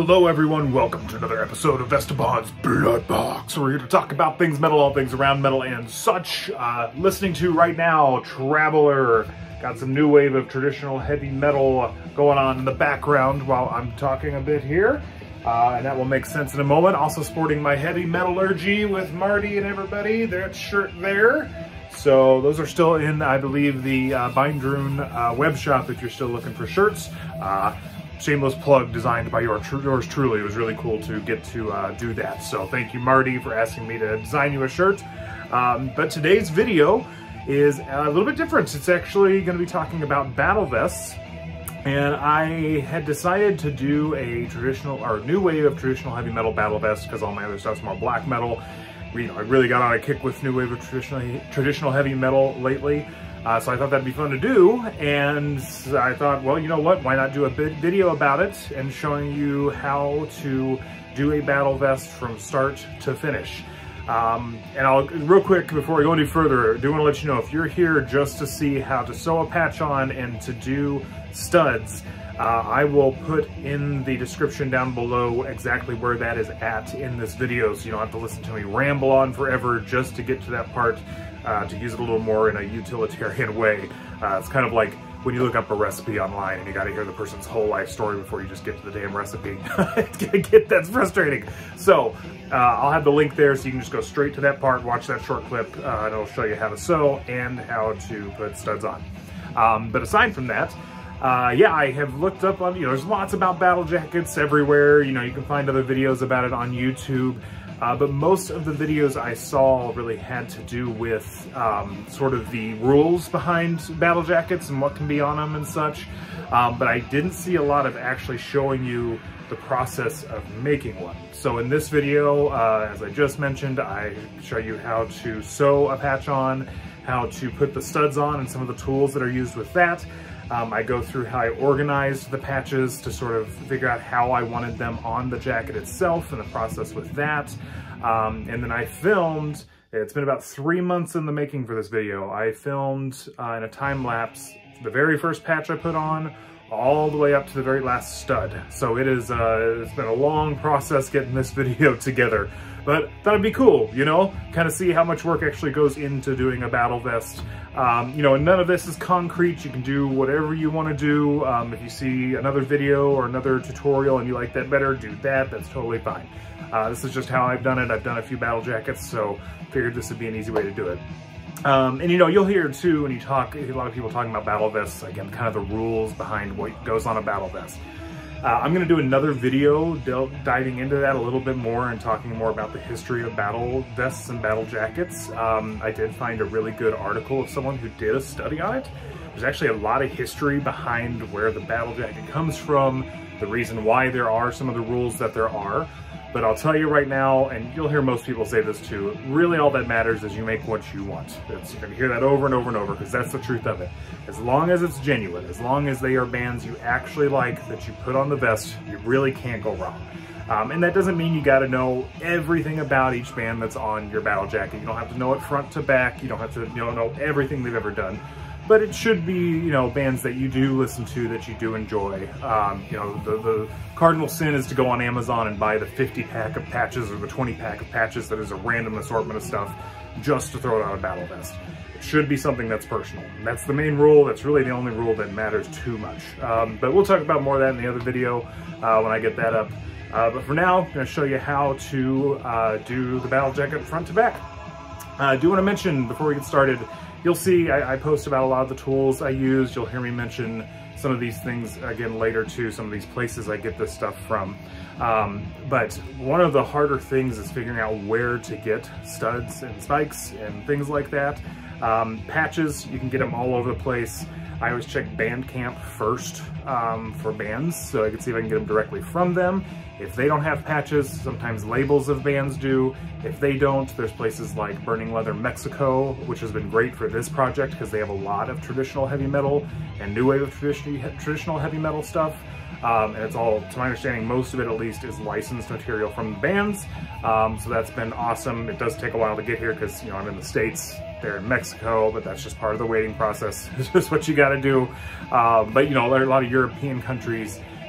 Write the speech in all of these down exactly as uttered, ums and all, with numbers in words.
Hello everyone, welcome to another episode of Esteban's Blood Box. We're here to talk about things metal, all things around metal and such. Uh, listening to right now, Traveler. Got some new wave of traditional heavy metal going on in the background while I'm talking a bit here. Uh, and that will make sense in a moment. Also sporting my heavy metallurgy with Marty and everybody, that shirt there. So those are still in, I believe, the uh, Bindrune uh, web shop if you're still looking for shirts. Uh, shameless plug, designed by your, yours truly. It was really cool to get to uh, do that. So thank you, Marty, for asking me to design you a shirt. Um, but today's video is a little bit different. It's actually going to be talking about battle vests. And I had decided to do a traditional, or new wave of traditional heavy metal battle vest because all my other stuff's more black metal. You know, I really got on a kick with new wave of traditional, traditional heavy metal lately. Uh, so I thought that'd be fun to do, and I thought, well, you know what, why not do a bit video about it and showing you how to do a battle vest from start to finish. Um, and I'll, real quick, before we go any further, I do want to let you know, if you're here just to see how to sew a patch on and to do studs, uh, I will put in the description down below exactly where that is at in this video, so you don't have to listen to me ramble on forever just to get to that part. Uh, to use it a little more in a utilitarian way. Uh, it's kind of like when you look up a recipe online and you got to hear the person's whole life story before you just get to the damn recipe. get, that's frustrating. So uh, I'll have the link there so you can just go straight to that part, watch that short clip, uh, and it'll show you how to sew and how to put studs on. Um, but aside from that, Uh, yeah, I have looked up on, you know, there's lots about battle jackets everywhere. You know, you can find other videos about it on YouTube. Uh, but most of the videos I saw really had to do with um, sort of the rules behind battle jackets and what can be on them and such. Um, but I didn't see a lot of actually showing you the process of making one. So in this video, uh, as I just mentioned, I show you how to sew a patch on, how to put the studs on, and some of the tools that are used with that. Um, I go through how I organized the patches to sort of figure out how I wanted them on the jacket itself and the process with that. Um, and then I filmed, it's been about three months in the making for this video. I filmed uh, in a time lapse the very first patch I put on all the way up to the very last stud. So it is, uh, it's been a long process getting this video together. But thought it'd be cool, you know, kind of see how much work actually goes into doing a battle vest. Um, you know, and none of this is concrete. You can do whatever you want to do. Um, if you see another video or another tutorial and you like that better, do that. That's totally fine. Uh, this is just how I've done it. I've done a few battle jackets, so figured this would be an easy way to do it. Um, and you know, you'll hear too when you talk, a lot of people talking about battle vests, again, kind of the rules behind what goes on a battle vest. Uh, I'm going to do another video diving into that a little bit more and talking more about the history of battle vests and battle jackets. Um, I did find a really good article of someone who did a study on it. There's actually a lot of history behind where the battle jacket comes from, the reason why there are some of the rules that there are. But I'll tell you right now, and you'll hear most people say this too, really all that matters is you make what you want. It's, you're gonna hear that over and over and over because that's the truth of it. As long as it's genuine, as long as they are bands you actually like that you put on the vest, you really can't go wrong. Um, and that doesn't mean you gotta know everything about each band that's on your battle jacket. You don't have to know it front to back. You don't have to you know, know everything they've ever done. But it should be, you know, bands that you do listen to, that you do enjoy. Um, you know, the, the cardinal sin is to go on Amazon and buy the fifty pack of patches or the twenty pack of patches that is a random assortment of stuff just to throw it on a battle vest. It should be something that's personal. And that's the main rule. That's really the only rule that matters too much. Um, but we'll talk about more of that in the other video uh, when I get that up. Uh, but for now, I'm going to show you how to uh, do the battle jacket front to back. Uh, I do want to mention, before we get started, you'll see I, I post about a lot of the tools I use. You'll hear me mention some of these things again later too, some of these places I get this stuff from. Um, but one of the harder things is figuring out where to get studs and spikes and things like that. Um, patches, you can get them all over the place. I always check Bandcamp first um, for bands, so I can see if I can get them directly from them. If they don't have patches, sometimes labels of bands do. If they don't, there's places like Burning Leather Mexico, which has been great for this project because they have a lot of traditional heavy metal and new wave of traditional heavy metal stuff. Um, and it's all, to my understanding, most of it at least is licensed material from the bands. Um, so that's been awesome. It does take a while to get here because, you know, I'm in the States, they're in Mexico, but that's just part of the waiting process. It's just what you got to do. Um, but, you know, there are a lot of European countries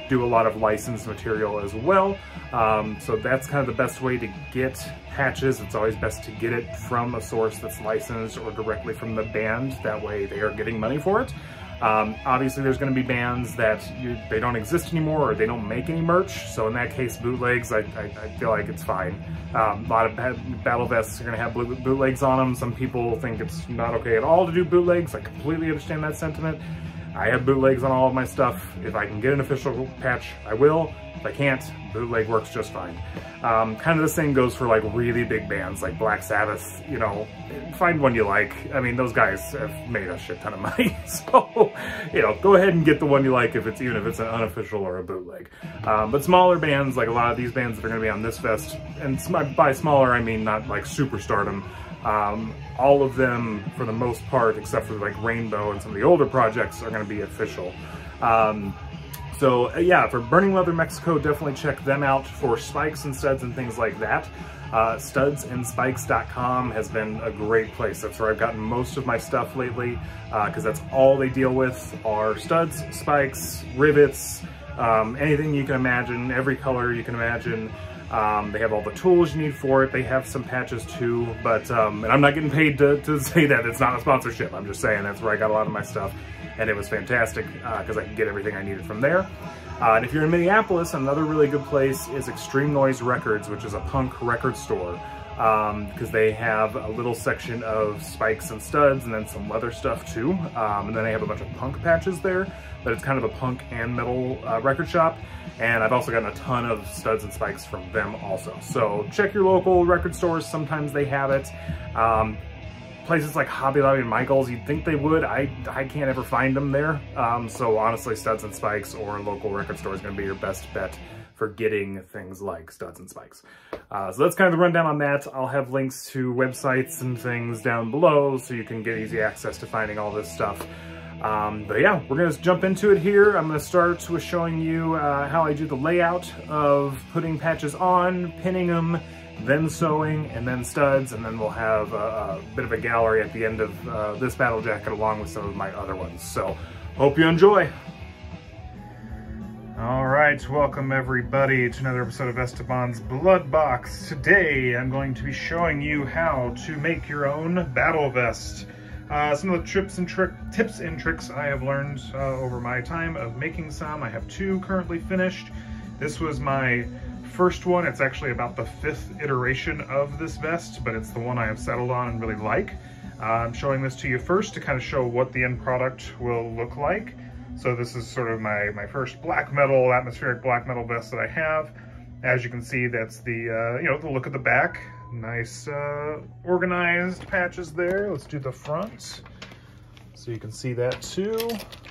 do a lot of licensed material as well. Um, so that's kind of the best way to get patches. It's always best to get it from a source that's licensed or directly from the band. That way they are getting money for it. Um, obviously there's going to be bands that you, they don't exist anymore or they don't make any merch. So in that case, bootlegs, I, I, I feel like it's fine. Um, a lot of battle vests are going to have bootlegs on them. Some people think it's not okay at all to do bootlegs. I completely understand that sentiment. I have bootlegs on all of my stuff. If I can get an official patch, I will. If I can't, bootleg works just fine. Um, kind of the same goes for like really big bands like Black Sabbath, you know, find one you like. I mean, those guys have made a shit ton of money. So, you know, go ahead and get the one you like if it's, even if it's an unofficial or a bootleg. Um, but smaller bands, like a lot of these bands that are gonna be on this vest, and by smaller, I mean not like superstardom, Um, all of them, for the most part, except for like Rainbow and some of the older projects, are going to be official. Um, so uh, yeah, for Burning Leather Mexico, definitely check them out for spikes and studs and things like that. Uh, studs and spikes dot com has been a great place. That's where I've gotten most of my stuff lately, because uh, that's all they deal with are studs, spikes, rivets, um, anything you can imagine, every color you can imagine. Um, they have all the tools you need for it. They have some patches too, but, um, and I'm not getting paid to, to say that. It's not a sponsorship. I'm just saying that's where I got a lot of my stuff, and it was fantastic because uh, I could get everything I needed from there. Uh, and if you're in Minneapolis, another really good place is Extreme Noise Records, which is a punk record store, because um, they have a little section of spikes and studs and then some leather stuff too. Um, and then they have a bunch of punk patches there, but it's kind of a punk and metal uh, record shop. And I've also gotten a ton of studs and spikes from them also. So check your local record stores. Sometimes they have it. Um, places like Hobby Lobby and Michael's, you'd think they would. I, I can't ever find them there. Um, so honestly, studs and spikes or local record store is going to be your best bet for getting things like studs and spikes. Uh, so that's kind of the rundown on that. I'll have links to websites and things down below so you can get easy access to finding all this stuff. Um, but yeah, we're going to jump into it here. I'm going to start with showing you uh, how I do the layout of putting patches on, pinning them, then sewing, and then studs, and then we'll have a, a bit of a gallery at the end of uh, this battle jacket along with some of my other ones. So, hope you enjoy! Alright, welcome everybody to another episode of Esteban's Blood Box. Today I'm going to be showing you how to make your own battle vest. Uh, some of the tips and, trick, tips and tricks I have learned uh, over my time of making some. I have two currently finished. This was my first one. It's actually about the fifth iteration of this vest, but it's the one I have settled on and really like. Uh, I'm showing this to you first to kind of show what the end product will look like. So this is sort of my, my first black metal, atmospheric black metal vest that I have. As you can see, that's the, uh, you know, the look of the back. Nice uh, organized patches there. Let's do the front so you can see that too.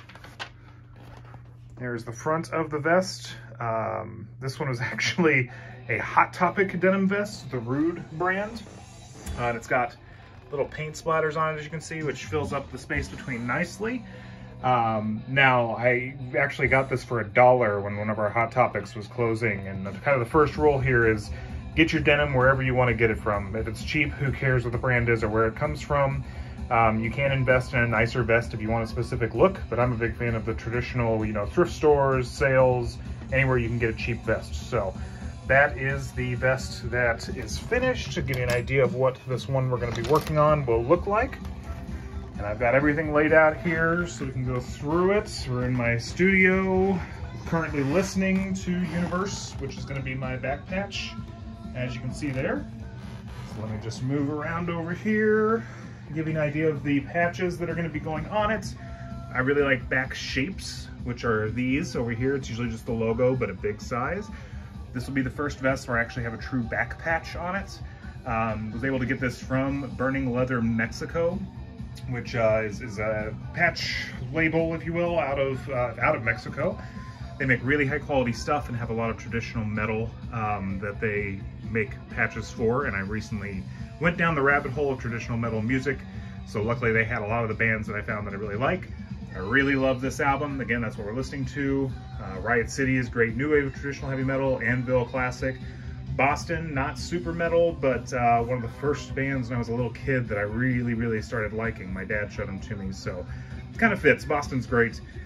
There's the front of the vest. Um, this one was actually a Hot Topic denim vest, the Rude brand. Uh, and it's got little paint splatters on it, as you can see, which fills up the space between nicely. Um, now, I actually got this for a dollar when one of our Hot Topics was closing, and the, kind of the first rule here is get your denim wherever you want to get it from. If it's cheap, who cares what the brand is or where it comes from. Um, you can invest in a nicer vest if you want a specific look, but I'm a big fan of the traditional, you know, thrift stores, sales, anywhere you can get a cheap vest. So that is the vest that is finished, to give you an idea of what this one we're going to be working on will look like. And I've got everything laid out here so we can go through it. We're in my studio, currently listening to Universe, which is going to be my back patch, as you can see there. So let me just move around over here, give you an idea of the patches that are going to be going on it. I really like back shapes, which are these over here. It's usually just the logo, but a big size. This will be the first vest where I actually have a true back patch on it. Um, was able to get this from Burning Leather Mexico, which uh, is, is a patch label, if you will, out of uh, out of Mexico. They make really high quality stuff and have a lot of traditional metal um, that they make patches for, and I recently went down the rabbit hole of traditional metal music, so luckily they had a lot of the bands that I found that I really like. I really love this album. Again, that's what we're listening to. Uh, Riot City is great new wave of traditional heavy metal, Anvil classic. Boston, not super metal, but uh, one of the first bands when I was a little kid that I really, really started liking. My dad showed them to me, so it kind of fits. Boston's great.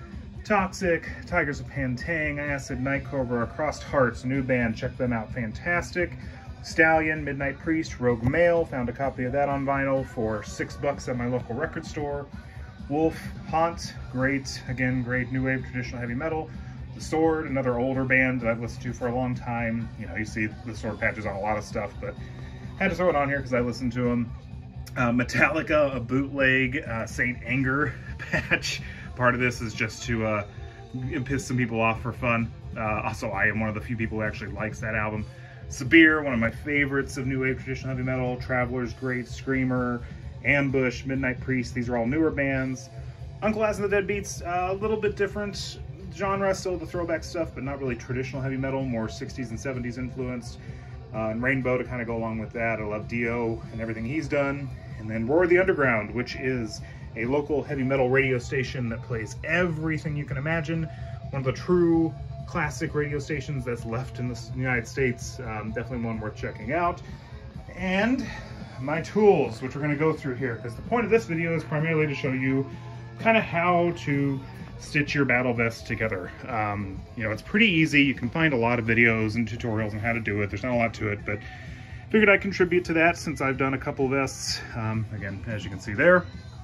Toxic, Tigers of Pantang, Acid, Night Cobra, Crossed Hearts, new band, check them out, fantastic. Stallion, Midnight Priest, Rogue Male, found a copy of that on vinyl for six bucks at my local record store. Wolf, Haunt, great, again, great new wave traditional heavy metal. The Sword, another older band that I've listened to for a long time. You know, you see the Sword patches on a lot of stuff, but had to throw it on here because I listened to them. Uh, Metallica, a bootleg uh, Saint Anger patch. Part of this is just to uh, piss some people off for fun. Uh, also, I am one of the few people who actually likes that album. Sabire, one of my favorites of new wave traditional heavy metal. Traveler's great, Screamer, Ambush, Midnight Priest. These are all newer bands. Uncle As and the Deadbeats, uh, a little bit different genre, still the throwback stuff, but not really traditional heavy metal, more sixties and seventies influenced. Uh, and Rainbow to kind of go along with that. I love Dio and everything he's done. And then Roar the Underground, which is a local heavy metal radio station that plays everything you can imagine. One of the true classic radio stations that's left in the United States. Um, definitely one worth checking out. And my tools, which we're going to go through here, because the point of this video is primarily to show you kind of how to stitch your battle vest together. Um, you know, it's pretty easy. You can find a lot of videos and tutorials on how to do it. There's not a lot to it, but figured I'd contribute to that since I've done a couple vests, um, again, as you can see there.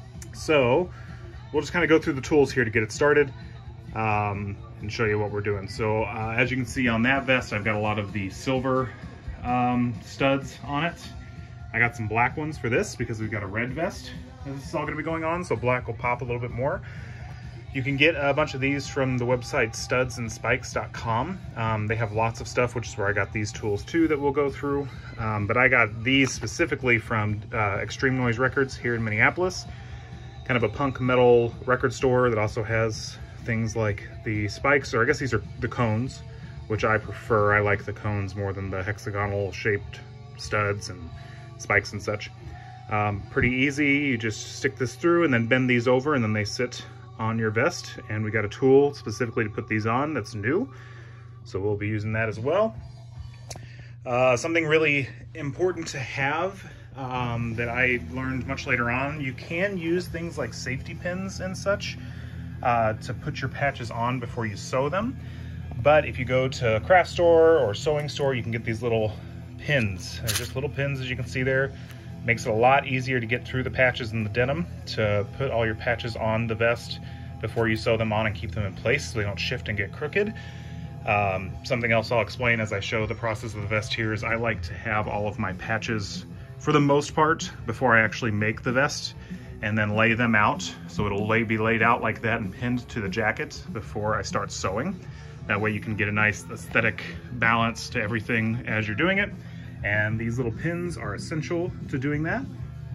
So we'll just kind of go through the tools here to get it started. Um, and show you what we're doing. So uh, as you can see on that vest, I've got a lot of the silver um, studs on it. I got some black ones for this because we've got a red vest. This is all gonna be going on, so black will pop a little bit more. You can get a bunch of these from the website studs and spikes dot com. Um, they have lots of stuff, which is where I got these tools too that we'll go through. Um, but I got these specifically from uh, Extreme Noise Records here in Minneapolis. Kind of a punk metal record store that also has things like the spikes, or I guess these are the cones, which I prefer. I like the cones more than the hexagonal shaped studs and spikes and such. Um, pretty easy. You just stick this through and then bend these over and then they sit on your vest. And we got a tool specifically to put these on that's new. So we'll be using that as well. Uh, something really important to have um, that I learned much later on, you can use things like safety pins and such Uh, to put your patches on before you sew them. But if you go to a craft store or sewing store, you can get these little pins. They're just little pins, as you can see there. Makes it a lot easier to get through the patches in the denim, to put all your patches on the vest before you sew them on and keep them in place so they don't shift and get crooked. Um, something else I'll explain as I show the process of the vest here is I like to have all of my patches, for the most part, before I actually make the vest, and then lay them out. So it'll lay, be laid out like that and pinned to the jacket before I start sewing. That way you can get a nice aesthetic balance to everything as you're doing it. And these little pins are essential to doing that.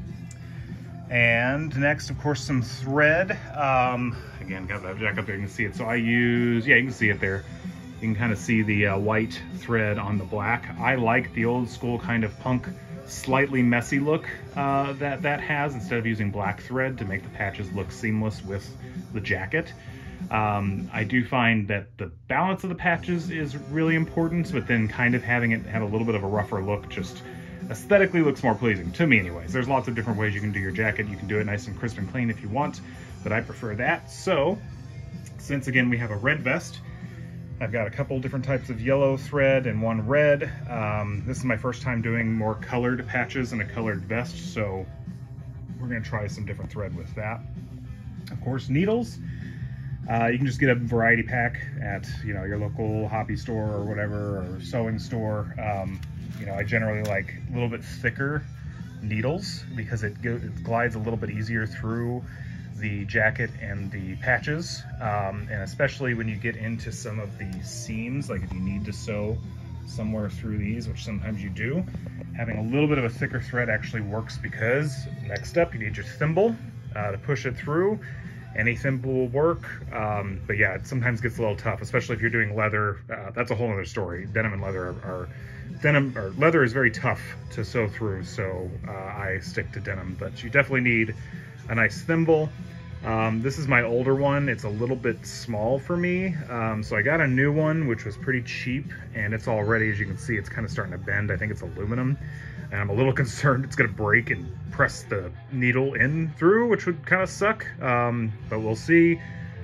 And next, of course, some thread. Um, again, got that jacket up there, you can see it. So I use, yeah, you can see it there. You can kind of see the uh, white thread on the black. I like the old school kind of punk, slightly messy look uh, that that has, instead of using black thread to make the patches look seamless with the jacket. Um, I do find that the balance of the patches is really important, but then kind of having it have a little bit of a rougher look just aesthetically looks more pleasing to me anyways. There's lots of different ways you can do your jacket. You can do it nice and crisp and clean if you want, but I prefer that. So since again we have a red vest, I've got a couple different types of yellow thread and one red. Um, this is my first time doing more colored patches and a colored vest, so we're gonna try some different thread with that. Of course, needles. Uh, you can just get a variety pack at, you know, your local hobby store or whatever, or sewing store. Um, you know, I generally like a little bit thicker needles because it, go, it glides a little bit easier through the jacket and the patches, um, and especially when you get into some of the seams, like if you need to sew somewhere through these, which sometimes you do, having a little bit of a thicker thread actually works, because next up you need your thimble uh, to push it through. Any thimble will work, um, but yeah, it sometimes gets a little tough, especially if you're doing leather. Uh, that's a whole other story. Denim and leather are, are denim or leather is very tough to sew through, so uh, I stick to denim, but you definitely need a nice thimble. Um, this is my older one. It's a little bit small for me, um, so I got a new one which was pretty cheap, and it's already, as you can see, it's kind of starting to bend. I think it's aluminum, and I'm a little concerned it's gonna break and press the needle in through, which would kind of suck, um, but we'll see.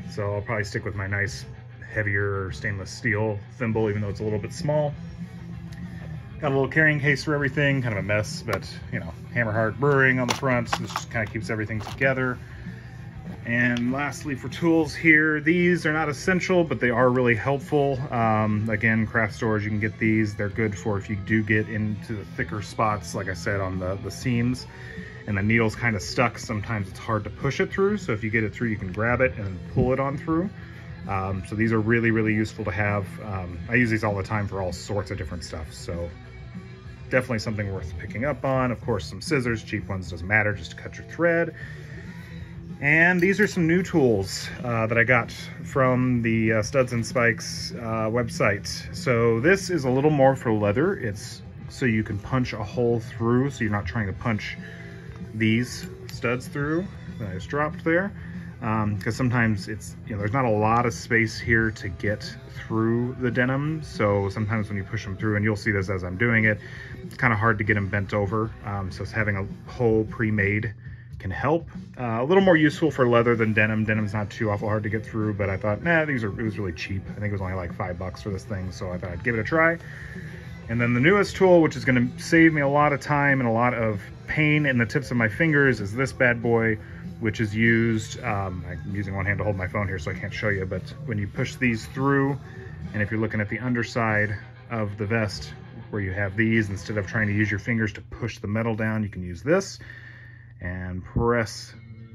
So I'll probably stick with my nice heavier stainless steel thimble, even though it's a little bit small. Got a little carrying case for everything, kind of a mess, but you know, Hammerheart Brewing on the front. This just kind of keeps everything together. And lastly, for tools here, these are not essential, but they are really helpful. Um, again, craft stores, you can get these. They're good for if you do get into the thicker spots, like I said, on the, the seams, and the needle's kind of stuck. Sometimes it's hard to push it through. So if you get it through, you can grab it and pull it on through. Um, so these are really, really useful to have. Um, I use these all the time for all sorts of different stuff. So definitely something worth picking up on. Of course, some scissors, cheap ones, doesn't matter, just to cut your thread. And these are some new tools uh, that I got from the uh, Studs and Spikes uh, website. So this is a little more for leather. It's so you can punch a hole through, so you're not trying to punch these studs through that I just dropped there. Because um, sometimes it's, you know, there's not a lot of space here to get through the denim. So sometimes when you push them through, and you'll see this as I'm doing it, it's kind of hard to get them bent over. Um, so it's having a hole pre-made can help. Uh, a little more useful for leather than denim. Denim's not too awful hard to get through, but I thought, nah, these are, it was really cheap. I think it was only like five bucks for this thing, so I thought I'd give it a try. And then the newest tool, which is going to save me a lot of time and a lot of pain in the tips of my fingers, is this bad boy, which is used, um, I'm using one hand to hold my phone here so I can't show you, but when you push these through, and if you're looking at the underside of the vest where you have these, instead of trying to use your fingers to push the metal down, you can use this and press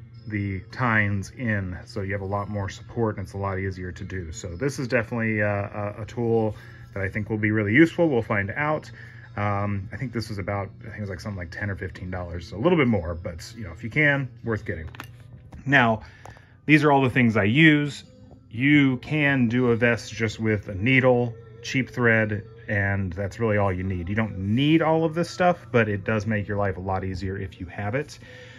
the tines in, so you have a lot more support and it's a lot easier to do. So this is definitely a, a, a tool that I think will be really useful. We'll find out. Um, I think this was about, I think it was like something like ten or fifteen dollars, so a little bit more, but you know, if you can, worth getting. Now, these are all the things I use. You can do a vest just with a needle, cheap thread, and that's really all you need. You don't need all of this stuff, but it does make your life a lot easier if you have it.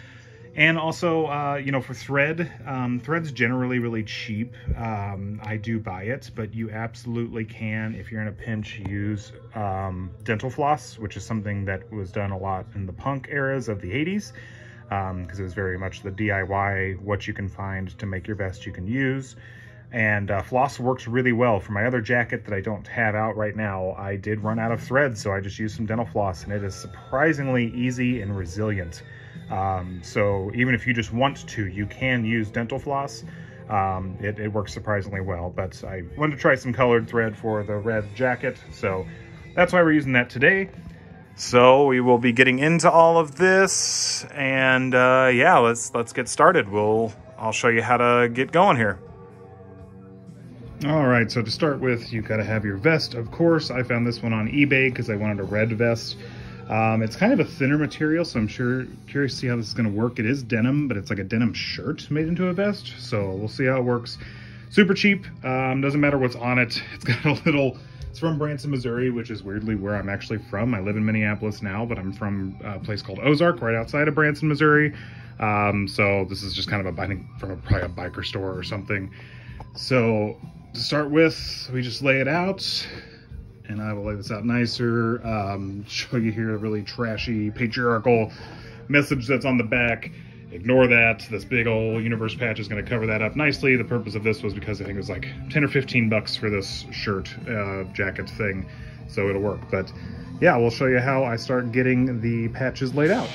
And also, uh, you know, for thread, um, thread's generally really cheap. Um, I do buy it, but you absolutely can, if you're in a pinch, use um, dental floss, which is something that was done a lot in the punk eras of the eighties, because um, it was very much the D I Y, what you can find to make your vest you can use. And uh, floss works really well. For my other jacket that I don't have out right now, I did run out of thread, so I just used some dental floss, and it is surprisingly easy and resilient. Um, so even if you just want to, you can use dental floss. Um, it, it works surprisingly well, but I wanted to try some colored thread for the red jacket, so that's why we're using that today. So we will be getting into all of this, and uh, yeah, let's let's get started. We'll I'll show you how to get going here. All right, so to start with, you've got to have your vest, of course. I found this one on eBay because I wanted a red vest. Um, it's kind of a thinner material, so I'm sure curious to see how this is going to work. It is denim, but it's like a denim shirt made into a vest, so we'll see how it works. Super cheap. Um, doesn't matter what's on it. It's got a little... It's from Branson, Missouri, which is weirdly where I'm actually from. I live in Minneapolis now, but I'm from a place called Ozark, right outside of Branson, Missouri. Um, so this is just kind of a, I think, from a, probably a biker store or something. So to start with, we just lay it out, and I will lay this out nicer, um, show you here a really trashy patriarchal message that's on the back. Ignore that. This big old universe patch is going to cover that up nicely. The purpose of this was because I think it was like ten or fifteen bucks for this shirt, uh, jacket thing, so it'll work. But yeah, we'll show you how I start getting the patches laid out.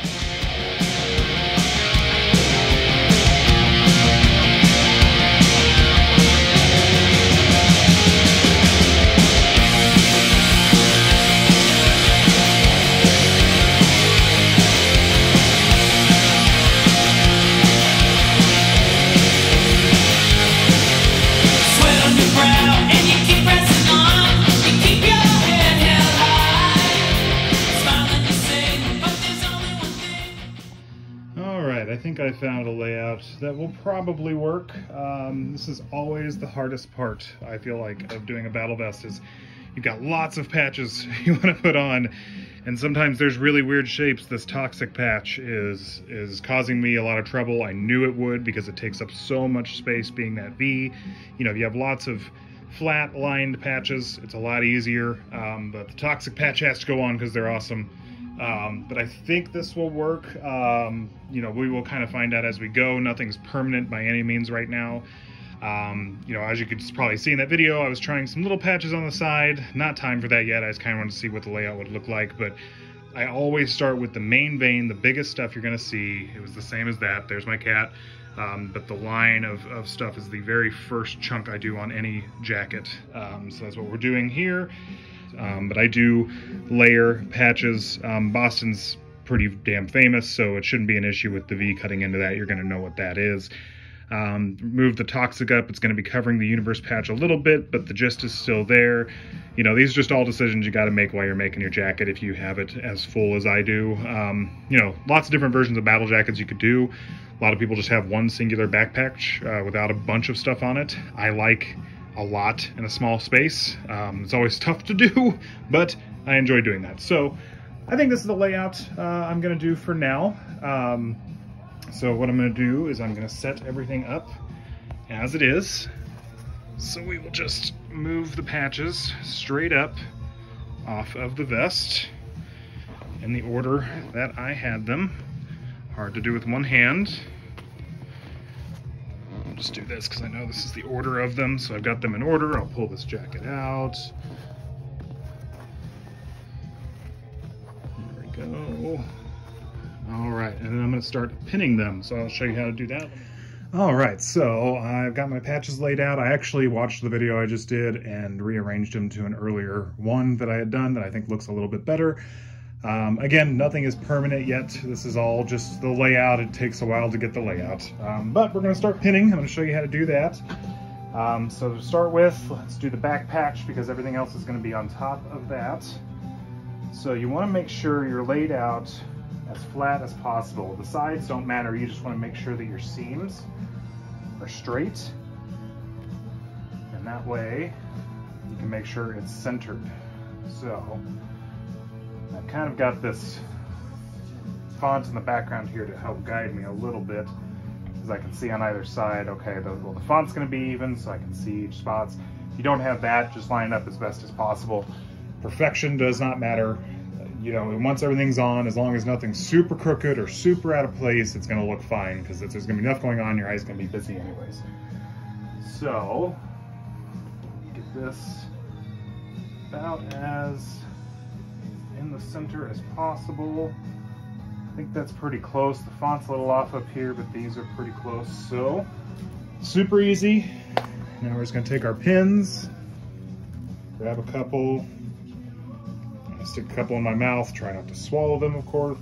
I found a layout that will probably work. Um, this is always the hardest part, I feel like, of doing a battle vest, is you've got lots of patches you want to put on, and sometimes there's really weird shapes. This toxic patch is is causing me a lot of trouble. I knew it would because it takes up so much space being that V. You know, if you have lots of flat lined patches, it's a lot easier, um, but the toxic patch has to go on because they're awesome. Um, but I think this will work. Um, you know, we will kind of find out as we go. Nothing's permanent by any means right now. Um, you know, as you could probably see in that video, I was trying some little patches on the side. Not time for that yet. I just kind of wanted to see what the layout would look like, but I always start with the main vein, the biggest stuff you're going to see. It was the same as that. There's my cat. Um, but the line of, of stuff is the very first chunk I do on any jacket. Um, so that's what we're doing here. Um, but I do layer patches. Um, Boston's pretty damn famous, so it shouldn't be an issue with the V cutting into that. You're going to know what that is. Um, move the toxic up. It's going to be covering the universe patch a little bit, but the gist is still there. You know, these are just all decisions you got to make while you're making your jacket if you have it as full as I do. Um, you know, lots of different versions of battle jackets you could do. A lot of people just have one singular back patch uh, without a bunch of stuff on it. I like a lot in a small space. Um, it's always tough to do, but I enjoy doing that. So I think this is the layout uh, I'm going to do for now. Um, so what I'm going to do is I'm going to set everything up as it is. So we will just move the patches straight up off of the vest in the order that I had them. Hard to do with one hand. I'll just do this because I know this is the order of them, so I've got them in order. I'll pull this jacket out. There we go. All right, and then I'm going to start pinning them, so I'll show you how to do that. All right, so I've got my patches laid out. I actually watched the video I just did and rearranged them to an earlier one that I had done that I think looks a little bit better. Um, again, nothing is permanent yet. This is all just the layout. It takes a while to get the layout. Um, but we're going to start pinning. I'm going to show you how to do that. Um, so to start with, let's do the back patch because everything else is going to be on top of that. So you want to make sure you're laid out as flat as possible. The sides don't matter. You just want to make sure that your seams are straight. And that way you can make sure it's centered. So I've kind of got this font in the background here to help guide me a little bit, because I can see on either side, okay, the, well, the font's going to be even, so I can see each spots. If you don't have that, just line it up as best as possible. Perfection does not matter. You know, once everything's on, as long as nothing's super crooked or super out of place, it's going to look fine, because if there's going to be enough going on, your eye's going to be busy anyways. So, get this about as in the center as possible. I think that's pretty close. The font's a little off up here, but these are pretty close. So, super easy. Now we're just gonna take our pins, grab a couple. I'm gonna stick a couple in my mouth, try not to swallow them, of course.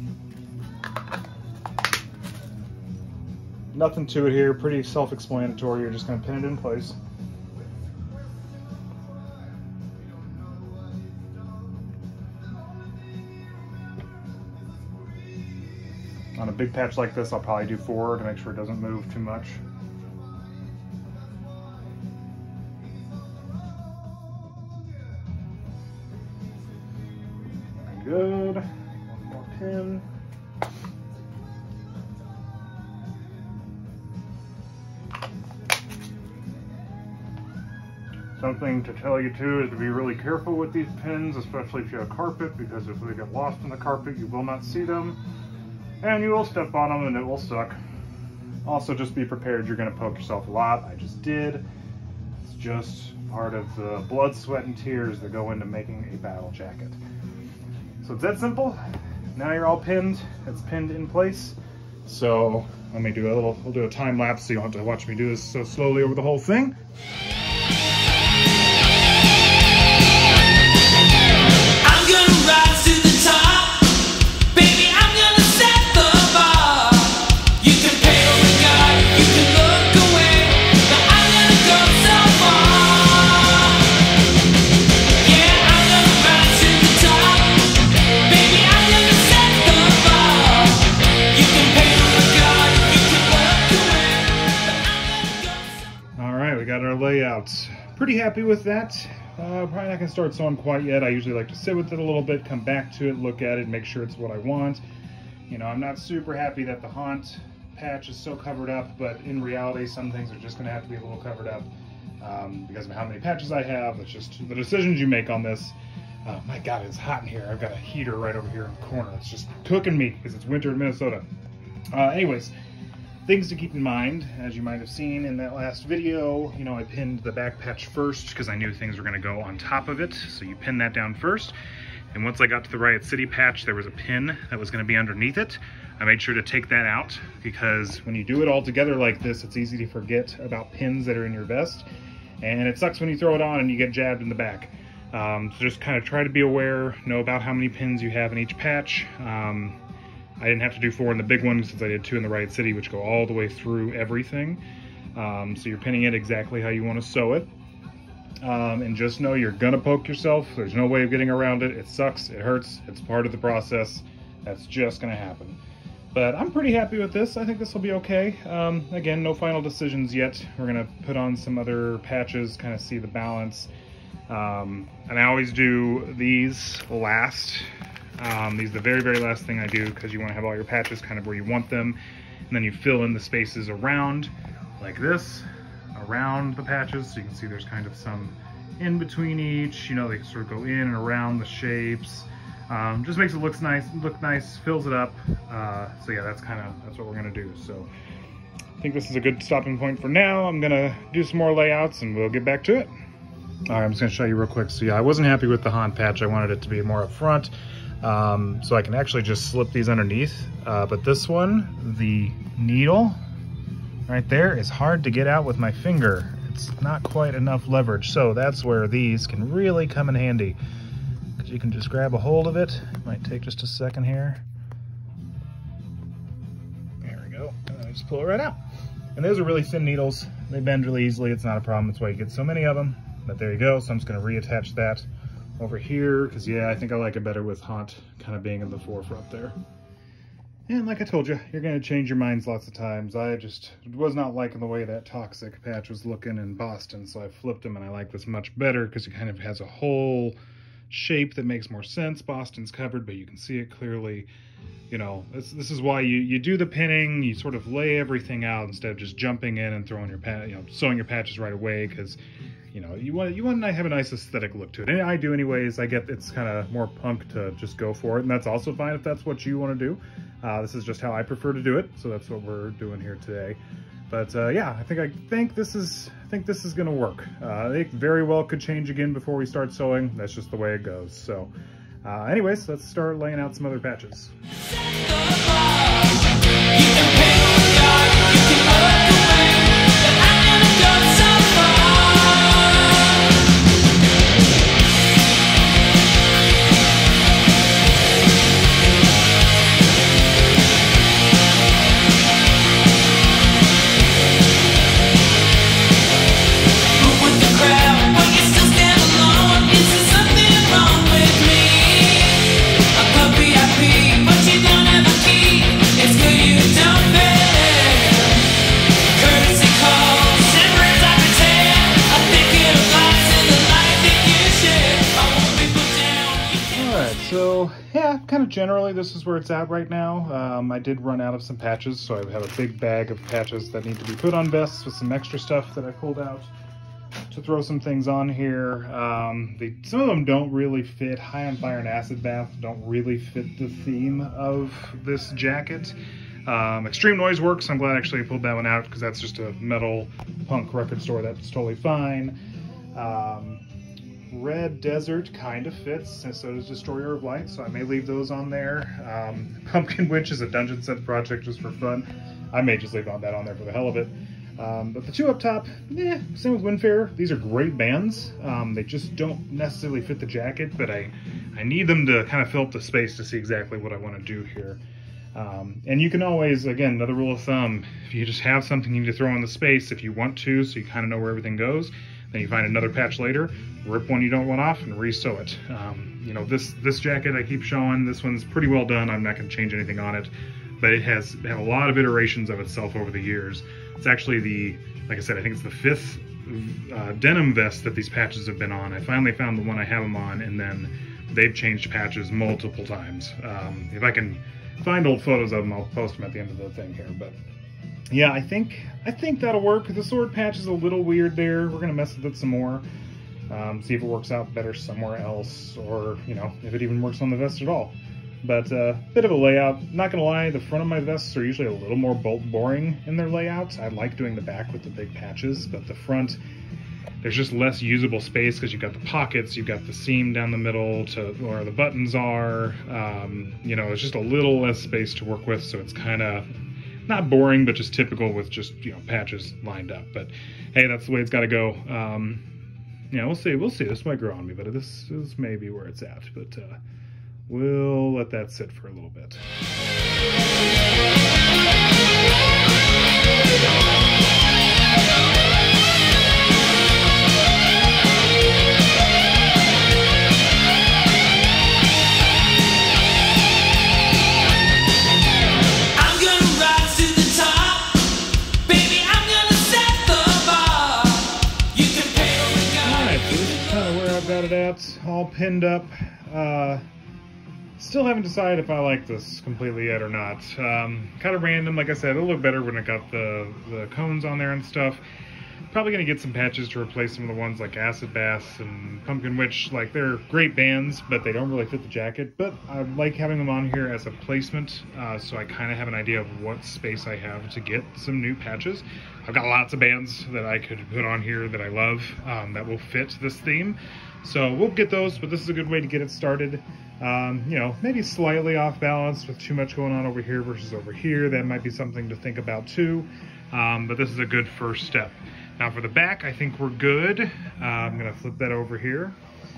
Nothing to it here, pretty self-explanatory. You're just gonna pin it in place. On a big patch like this, I'll probably do four to make sure it doesn't move too much. Good. One more pin. Something to tell you too is to be really careful with these pins, especially if you have carpet, because if they get lost in the carpet, you will not see them. And you will step on them and it will suck. Also, just be prepared, you're gonna poke yourself a lot. I just did. It's just part of the blood, sweat, and tears that go into making a battle jacket. So it's that simple. Now you're all pinned. It's pinned in place. So let me do a little, we'll do a time lapse so you don't have to watch me do this so slowly over the whole thing. I'm gonna rise to the top. Layouts. Pretty happy with that. Uh, probably not gonna start sewing quite yet. I usually like to sit with it a little bit, come back to it, look at it, make sure it's what I want. You know, I'm not super happy that the haunt patch is so covered up, but in reality, some things are just gonna have to be a little covered up um, because of how many patches I have. It's just the decisions you make on this. Uh, my God, it's hot in here. I've got a heater right over here in the corner. It's just cooking me because it's winter in Minnesota. Uh, anyways, things to keep in mind, as you might have seen in that last video, you know, I pinned the back patch first because I knew things were going to go on top of it. So you pin that down first. And once I got to the Riot City patch, there was a pin that was going to be underneath it. I made sure to take that out because when you do it all together like this, it's easy to forget about pins that are in your vest. And it sucks when you throw it on and you get jabbed in the back. Um, so just kind of try to be aware, know about how many pins you have in each patch. Um, I didn't have to do four in the big one since I did two in the Riot City, which go all the way through everything. Um, so you're pinning it exactly how you want to sew it. Um, and just know you're gonna poke yourself. There's no way of getting around it. It sucks, it hurts, it's part of the process. That's just gonna happen. But I'm pretty happy with this. I think this will be okay. Um, again, no final decisions yet. We're gonna put on some other patches, kind of see the balance. Um, and I always do these last. Um, these are the very, very last thing I do because you want to have all your patches kind of where you want them. And then you fill in the spaces around, like this, around the patches. So you can see there's kind of some in between each. You know, they sort of go in and around the shapes. Um, just makes it look nice, look nice, fills it up. Uh, so yeah, that's kind of, that's what we're gonna do. So I think this is a good stopping point for now. I'm gonna do some more layouts and we'll get back to it. All right, I'm just gonna show you real quick. So yeah, I wasn't happy with the Haunt patch. I wanted it to be more up front. Um, so I can actually just slip these underneath. Uh, but this one, the needle right there is hard to get out with my finger. It's not quite enough leverage. So that's where these can really come in handy. You can just grab a hold of it. It might take just a second here. There we go. And then I just pull it right out. And those are really thin needles. They bend really easily. It's not a problem. That's why you get so many of them. But there you go. So I'm just going to reattach that over here because, yeah, I think I like it better with Haunt kind of being in the forefront there. And like I told you, you're going to change your minds lots of times. I just was not liking the way that Toxic patch was looking in Boston, so I flipped them, and I like this much better because it kind of has a whole shape that makes more sense. Boston's covered, but you can see it clearly. You know, this, this is why you, you do the pinning, you sort of lay everything out instead of just jumping in and throwing your pat, you know, sewing your patches right away, because, you know, you want you want to have a nice aesthetic look to it. And I do anyways. I get it's kind of more punk to just go for it, and that's also fine if that's what you want to do. Uh, this is just how I prefer to do it, so that's what we're doing here today. But uh, yeah, I think I think this is I think this is gonna work. Uh, it very well could change again before we start sewing. That's just the way it goes. So, uh, anyways, let's start laying out some other patches. Kind of generally, this is where it's at right now. Um, I did run out of some patches, so I have a big bag of patches that need to be put on vests with some extra stuff that I pulled out to throw some things on here. Um, they, some of them don't really fit. High on Fire and Acid Bath don't really fit the theme of this jacket. Um, Extreme Noise works. I'm glad actually I pulled that one out because that's just a metal punk record store. That's totally fine. Um, Red Desert kind of fits, and so does Destroyer of Light, so I may leave those on there. Um, Pumpkin Witch is a dungeon set project just for fun. I may just leave on that on there for the hell of it. Um, but the two up top, eh, same with Windfarer. These are great bands. Um, they just don't necessarily fit the jacket, but I, I need them to kind of fill up the space to see exactly what I want to do here. Um, and you can always, again, another rule of thumb, if you just have something you need to throw in the space if you want to, so you kind of know where everything goes, then you find another patch later, rip one you don't want off, and re-sew it. Um, you know, this this jacket I keep showing, this one's pretty well done. I'm not going to change anything on it, but it has had a lot of iterations of itself over the years. It's actually the, like I said, I think it's the fifth uh, denim vest that these patches have been on. I finally found the one I have them on, and then they've changed patches multiple times. Um, if I can find old photos of them, I'll post them at the end of the thing here, but yeah, I think I think that'll work. The sword patch is a little weird there. We're gonna mess with it some more. Um, see if it works out better somewhere else, or you know, if it even works on the vest at all. but a uh, bit of a layout. Not gonna lie, the front of my vests are usually a little more bolt boring in their layout. I like doing the back with the big patches, but the front, there's just less usable space because you've got the pockets, you've got the seam down the middle to where the buttons are. Um, you know, there's just a little less space to work with, so it's kind of not boring, but just typical with just, you know, patches lined up. But hey, that's the way it's got to go. Um, yeah, we'll see. We'll see. This might grow on me, but this is maybe where it's at. But uh, we'll let that sit for a little bit. All pinned up. Uh, still haven't decided if I like this completely yet or not. Um, kind of random, like I said. It'll look better when it got the, the cones on there and stuff. Probably going to get some patches to replace some of the ones like Acid Bass and Pumpkin Witch. Like, they're great bands, but they don't really fit the jacket. But I like having them on here as a placement, uh, so I kind of have an idea of what space I have to get some new patches. I've got lots of bands that I could put on here that I love um, that will fit this theme. So we'll get those, but this is a good way to get it started. Um, you know, maybe slightly off balance with too much going on over here versus over here. That might be something to think about too. Um, but this is a good first step. Now for the back, I think we're good. Uh, I'm gonna flip that over here.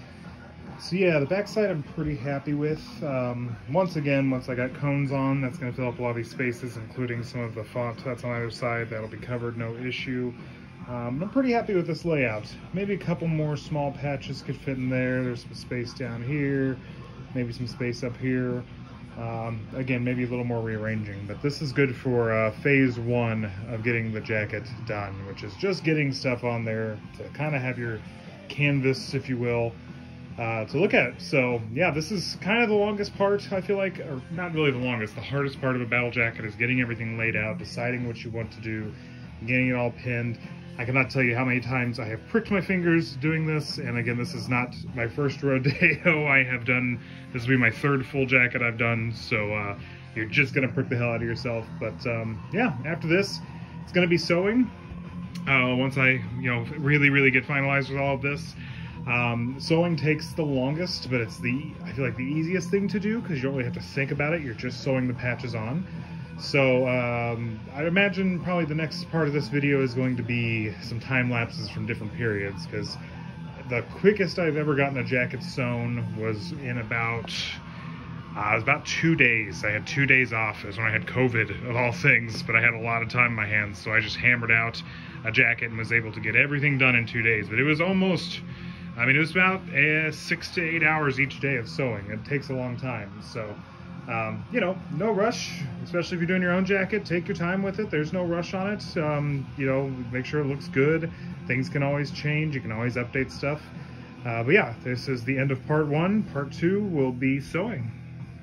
So yeah, the back side I'm pretty happy with. Um, once again, once I got cones on, that's gonna fill up a lot of these spaces, including some of the font that's on either side. That'll be covered, no issue. Um, I'm pretty happy with this layout. Maybe a couple more small patches could fit in there. There's some space down here, maybe some space up here. Um, again, maybe a little more rearranging, but this is good for uh, phase one of getting the jacket done, which is just getting stuff on there to kind of have your canvas, if you will, uh, to look at. So yeah, this is kind of the longest part, I feel like, or not really the longest. The hardest part of a battle jacket is getting everything laid out, deciding what you want to do, getting it all pinned. I cannot tell you how many times I have pricked my fingers doing this, and again, this is not my first rodeo. I have done, this will be my third full jacket I've done, so uh, you're just gonna prick the hell out of yourself. But um, yeah, after this, it's gonna be sewing. Uh, once I, you know, really, really get finalized with all of this. Um, sewing takes the longest, but it's the, I feel like the easiest thing to do because you don't really have to think about it. You're just sewing the patches on. So um, I imagine probably the next part of this video is going to be some time lapses from different periods, because the quickest I've ever gotten a jacket sewn was in about, uh, it was about two days. I had two days off. It was when I had COVID of all things, but I had a lot of time in my hands, so I just hammered out a jacket and was able to get everything done in two days. But it was almost, I mean, it was about uh, six to eight hours each day of sewing. It takes a long time, so. Um, you know, no rush, especially if you're doing your own jacket. Take your time with it. There's no rush on it. Um, you know, make sure it looks good. Things can always change. You can always update stuff. Uh, but yeah, this is the end of part one. Part two will be sewing.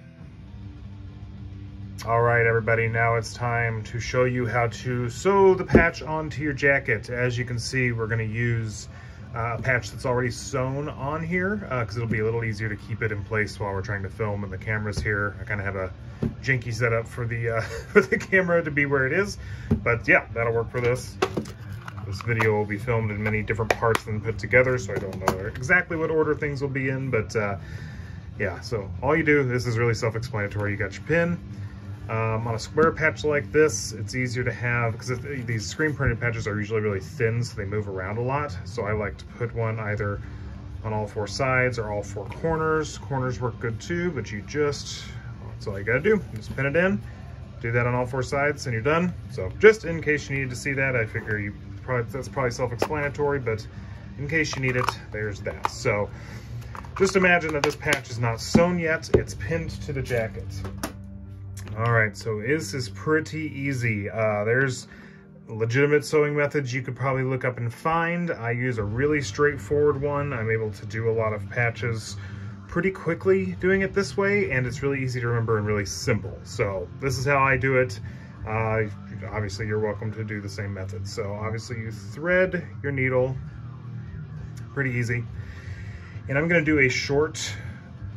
All right, everybody, now it's time to show you how to sew the patch onto your jacket. As you can see, we're going to use Uh, a patch that's already sewn on here because uh, it'll be a little easier to keep it in place while we're trying to film, and the camera's here. I kind of have a janky setup for the uh, for the camera to be where it is, but yeah, that'll work for this. This video will be filmed in many different parts than put together, so I don't know exactly what order things will be in, but uh, yeah, so all you do, this is really self-explanatory. You got your pin. Um, on a square patch like this, it's easier to have, because these screen printed patches are usually really thin, so they move around a lot. So I like to put one either on all four sides or all four corners. Corners work good too, but you just, that's all you gotta do. Just pin it in, do that on all four sides, and you're done. So just in case you needed to see that, I figure you probably, that's probably self-explanatory, but in case you need it, there's that. So just imagine that this patch is not sewn yet, it's pinned to the jacket. All right, so this is pretty easy. Uh, there's legitimate sewing methods you could probably look up and find. I use a really straightforward one. I'm able to do a lot of patches pretty quickly doing it this way, and it's really easy to remember and really simple. So this is how I do it. Uh, obviously, you're welcome to do the same method. So obviously, you thread your needle, pretty easy. And I'm gonna do a short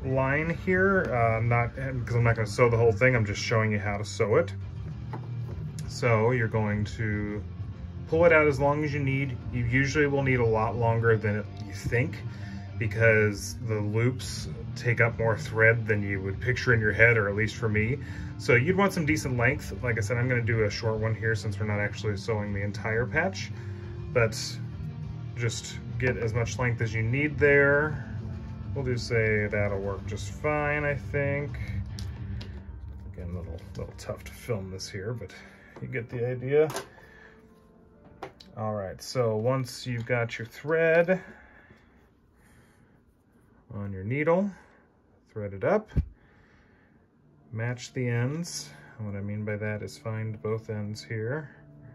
line here, uh, not because I'm not going to sew the whole thing, I'm just showing you how to sew it. So you're going to pull it out as long as you need. You usually will need a lot longer than you think because the loops take up more thread than you would picture in your head, or at least for me. So you'd want some decent length. Like I said, I'm going to do a short one here since we're not actually sewing the entire patch, but just get as much length as you need there. We'll do say that'll work just fine, I think. Again, a little, little tough to film this here, but you get the idea. All right, so once you've got your thread on your needle, thread it up, match the ends. And what I mean by that is find both ends here.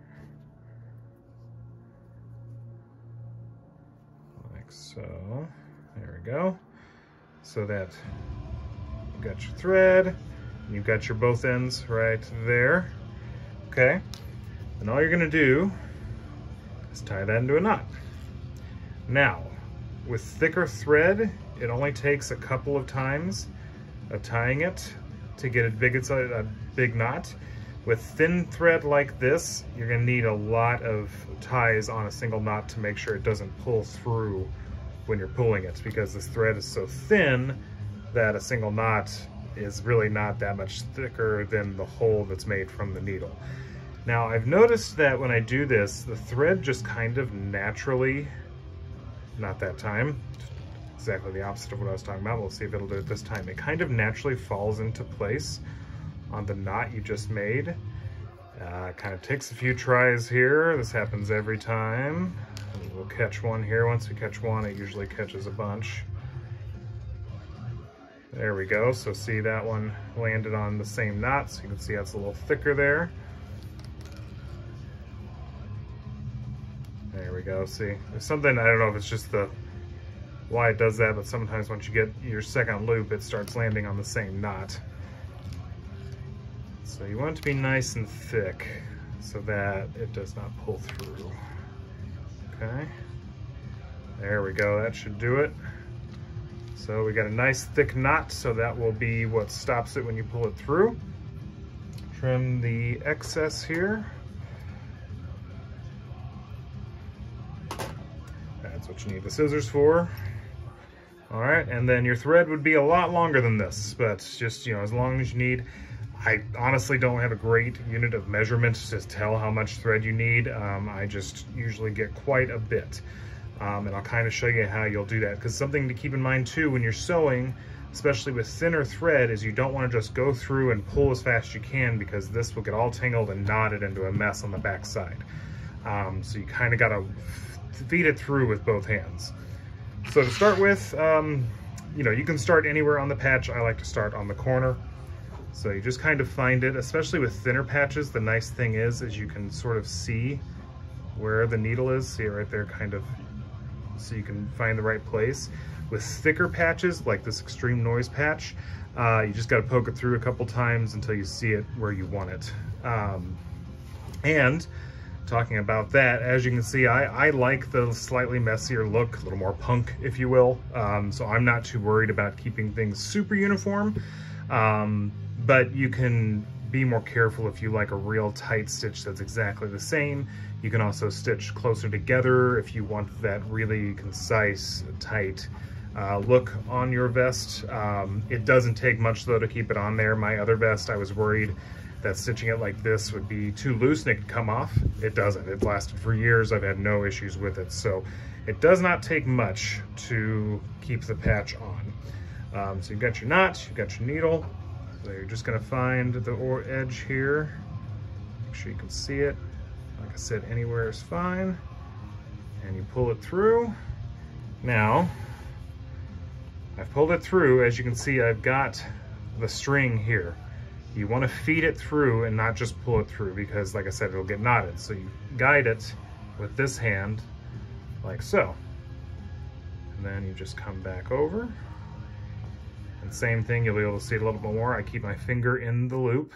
Like so. There we go. So that you've got your thread, and you've got your both ends right there. Okay, and all you're gonna do is tie that into a knot. Now, with thicker thread, it only takes a couple of times of tying it to get it big, it's a, a big knot. With thin thread like this, you're gonna need a lot of ties on a single knot to make sure it doesn't pull through when you're pulling it, because this thread is so thin that a single knot is really not that much thicker than the hole that's made from the needle. Now, I've noticed that when I do this, the thread just kind of naturally, not that time, exactly the opposite of what I was talking about, we'll see if it'll do it this time, it kind of naturally falls into place on the knot you just made. Uh, kind of takes a few tries here. This happens every time. We'll catch one here. Once we catch one, it usually catches a bunch. There we go. So see, that one landed on the same knot, so you can see that's a little thicker there. There we go. See, there's something, I don't know if it's just the why it does that, but sometimes once you get your second loop, it starts landing on the same knot. So you want it to be nice and thick so that it does not pull through. Okay, there we go, that should do it. So we got a nice thick knot, so that will be what stops it when you pull it through. Trim the excess here. That's what you need the scissors for. All right, and then your thread would be a lot longer than this, but just, you know, as long as you need. I honestly don't have a great unit of measurement to tell how much thread you need. Um, I just usually get quite a bit. Um, and I'll kind of show you how you'll do that. Because something to keep in mind too when you're sewing, especially with thinner thread, is you don't want to just go through and pull as fast as you can, because this will get all tangled and knotted into a mess on the back side. Um, so you kind of got to feed it through with both hands. So to start with, um, you know, you can start anywhere on the patch. I like to start on the corner. So you just kind of find it, especially with thinner patches. The nice thing is, is you can sort of see where the needle is. See it right there, kind of, so you can find the right place. With thicker patches, like this extreme noise patch, uh, you just got to poke it through a couple times until you see it where you want it. Um, and talking about that, as you can see, I, I like the slightly messier look, a little more punk, if you will. Um, so I'm not too worried about keeping things super uniform. Um, but you can be more careful if you like a real tight stitch that's exactly the same. You can also stitch closer together if you want that really concise, tight uh, look on your vest. Um, it doesn't take much though to keep it on there. My other vest, I was worried that stitching it like this would be too loose and it could come off. It doesn't. It's lasted for years. I've had no issues with it. So it does not take much to keep the patch on. Um, so you've got your knot, you've got your needle. So you're just gonna find the or edge here. Make sure you can see it. Like I said, anywhere is fine. And you pull it through. Now, I've pulled it through. As you can see, I've got the string here. You wanna feed it through and not just pull it through, because like I said, it'll get knotted. So you guide it with this hand, like so. And then you just come back over. And same thing, you'll be able to see it a little bit more. I keep my finger in the loop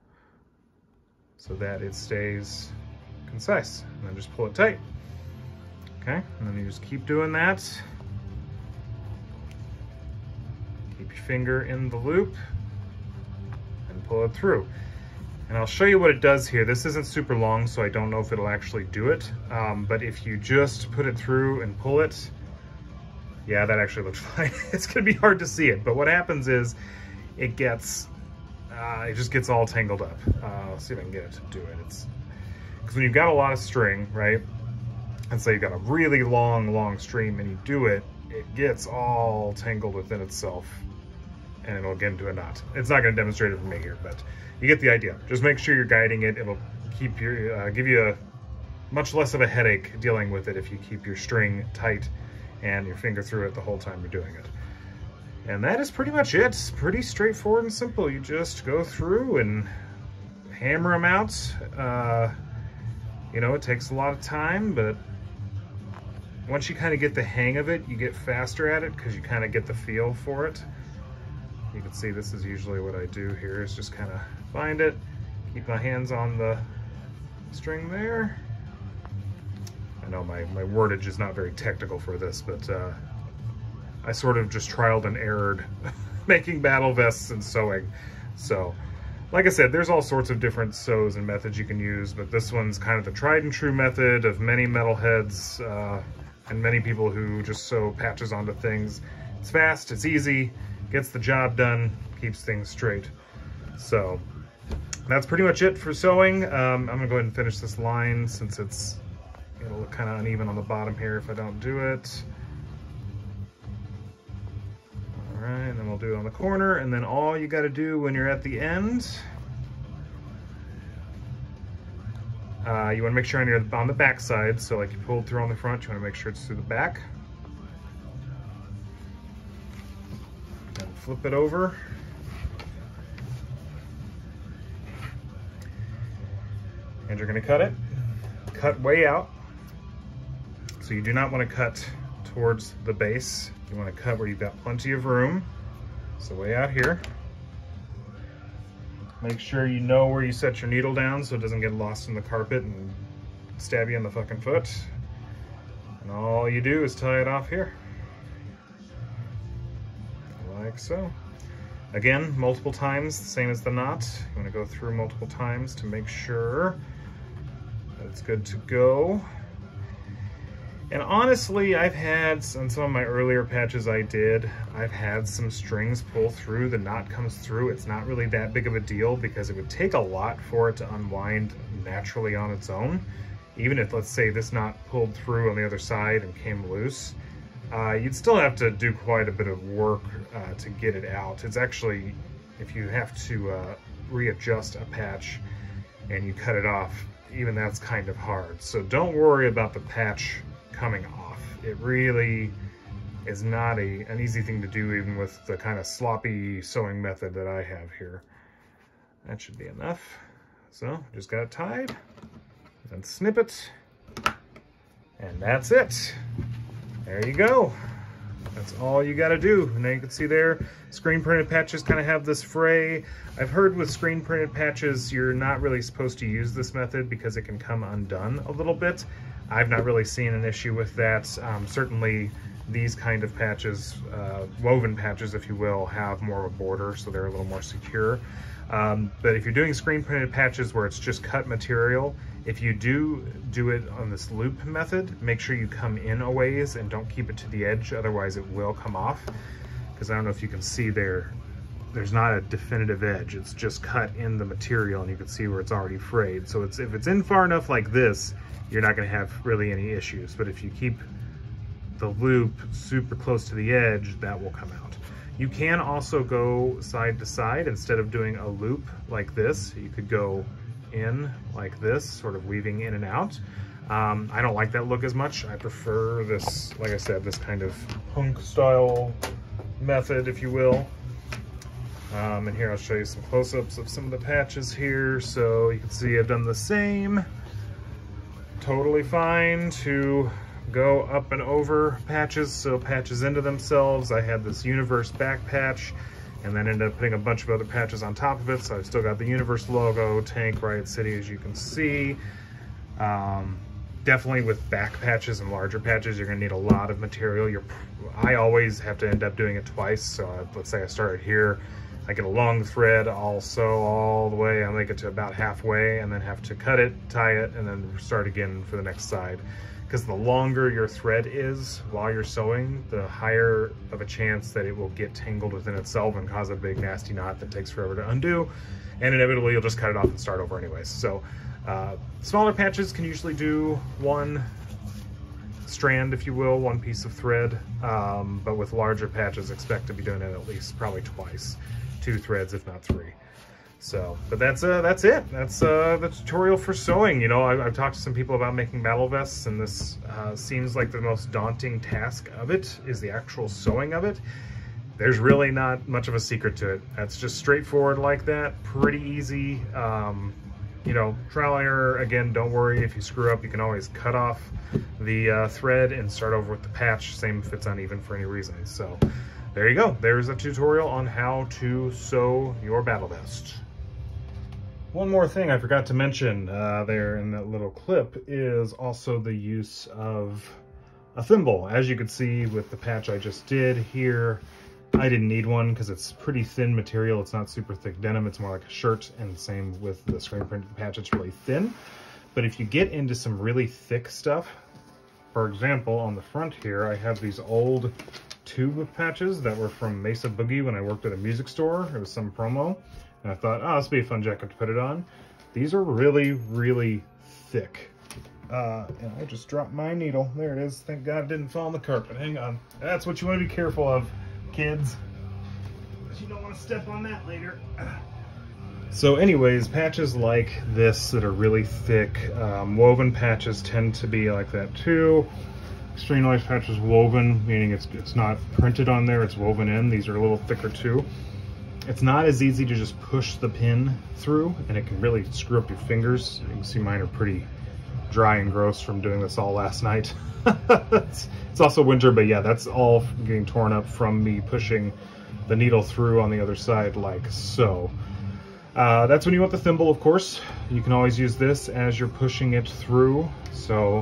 so that it stays concise. And then just pull it tight. Okay, and then you just keep doing that. Keep your finger in the loop and pull it through. And I'll show you what it does here. This isn't super long, so I don't know if it'll actually do it. Um, but if you just put it through and pull it, yeah, that actually looks fine. It's gonna be hard to see it, but what happens is it gets, uh, it just gets all tangled up. Uh, let's see if I can get it to do it. It's because when you've got a lot of string, right? And so you've got a really long, long stream and you do it, it gets all tangled within itself and it'll get into a knot. It's not gonna demonstrate it for me here, but you get the idea. Just make sure you're guiding it. It'll keep your, uh, give you a much less of a headache dealing with it if you keep your string tight and your finger through it the whole time you're doing it. And that is pretty much it. It's pretty straightforward and simple. You just go through and hammer them out. Uh, you know, it takes a lot of time, but once you kind of get the hang of it, you get faster at it because you kind of get the feel for it. You can see this is usually what I do here, is just kind of find it, keep my hands on the string there. I know my, my wordage is not very technical for this, but uh, I sort of just trialed and errored making battle vests and sewing. So, like I said, there's all sorts of different sews and methods you can use, but this one's kind of the tried and true method of many metalheads uh, and many people who just sew patches onto things. It's fast, it's easy, gets the job done, keeps things straight. So that's pretty much it for sewing. Um, I'm gonna go ahead and finish this line since it's, it'll look kind of uneven on the bottom here if I don't do it. All right, and then we'll do it on the corner, and then all you gotta do when you're at the end, uh, you wanna make sure on, your, on the back side, so like you pulled through on the front, you wanna make sure it's through the back. And flip it over. And you're gonna cut it. Cut way out. So you do not want to cut towards the base. You want to cut where you've got plenty of room. So way out here. Make sure you know where you set your needle down so it doesn't get lost in the carpet and stab you in the fucking foot. And all you do is tie it off here. Like so. Again, multiple times, the same as the knot. You want to go through multiple times to make sure that it's good to go. And honestly, I've had, on some of my earlier patches I did, I've had some strings pull through, the knot comes through. It's not really that big of a deal because it would take a lot for it to unwind naturally on its own. Even if, let's say, this knot pulled through on the other side and came loose, uh, you'd still have to do quite a bit of work uh, to get it out. It's actually, if you have to uh, readjust a patch and you cut it off, even that's kind of hard. So don't worry about the patch coming off. It really is not a an easy thing to do, even with the kind of sloppy sewing method that I have here. That should be enough. So just got it tied and snip it, and that's it. There you go. That's all you got to do. And now you can see there, screen printed patches kind of have this fray. I've heard with screen printed patches, you're not really supposed to use this method because it can come undone a little bit. I've not really seen an issue with that. Um, certainly these kind of patches, uh, woven patches, if you will, have more of a border, so they're a little more secure. Um, but if you're doing screen printed patches where it's just cut material, if you do do it on this loop method, make sure you come in a ways and don't keep it to the edge, otherwise it will come off. Because I don't know if you can see there, there's not a definitive edge, it's just cut in the material and you can see where it's already frayed. So it's, if it's in far enough like this, you're not gonna have really any issues. But if you keep the loop super close to the edge, that will come out. You can also go side to side. Instead of doing a loop like this, you could go in like this, sort of weaving in and out. Um, I don't like that look as much. I prefer this, like I said, this kind of punk style method, if you will. Um, and here I'll show you some close-ups of some of the patches here. So you can see I've done the same. Totally fine to go up and over patches, so patches into themselves. I had this Universe back patch and then ended up putting a bunch of other patches on top of it, so I've still got the Universe logo, Tank, Riot City, as you can see. Um, definitely with back patches and larger patches, you're gonna need a lot of material. You're, I always have to end up doing it twice. So uh, let's say I started here, I get a long thread, I'll sew all the way, I'll make it to about halfway and then have to cut it, tie it, and then start again for the next side. Because the longer your thread is while you're sewing, the higher of a chance that it will get tangled within itself and cause a big nasty knot that takes forever to undo. And inevitably you'll just cut it off and start over anyways. So uh, smaller patches can usually do one strand, if you will, one piece of thread. Um, but with larger patches, expect to be doing it at least probably twice. Two threads, if not three. So, but that's uh, that's it. That's uh, the tutorial for sewing. You know, I, I've talked to some people about making battle vests, and this uh, seems like the most daunting task of it is the actual sewing of it. There's really not much of a secret to it. That's just straightforward like that, pretty easy. Um, you know, trial and error. Again, don't worry if you screw up. You can always cut off the uh, thread and start over with the patch. Same if it's uneven for any reason. So. There you go. There's a tutorial on how to sew your battle vest. One more thing I forgot to mention uh, there in that little clip is also the use of a thimble. As you could see with the patch I just did here, I didn't need one because it's pretty thin material. It's not super thick denim. It's more like a shirt, and same with the screen printed patch. It's really thin. But if you get into some really thick stuff, for example, on the front here, I have these old tube patches that were from Mesa Boogie when I worked at a music store. It was some promo, and I thought, oh, this would be a fun jacket to put it on. These are really, really thick. Uh, and I just dropped my needle. There it is. Thank God it didn't fall on the carpet. Hang on. That's what you want to be careful of, kids. But you don't want to step on that later. So anyways, patches like this that are really thick, um, woven patches tend to be like that too. Extreme noise patch is woven, meaning it's it's not printed on there, it's woven in. These are a little thicker too. It's not as easy to just push the pin through, and it can really screw up your fingers. You can see mine are pretty dry and gross from doing this all last night. it's, it's also winter, but yeah, that's all getting torn up from me pushing the needle through on the other side like so. Uh, that's when you want the thimble, of course. You can always use this as you're pushing it through. So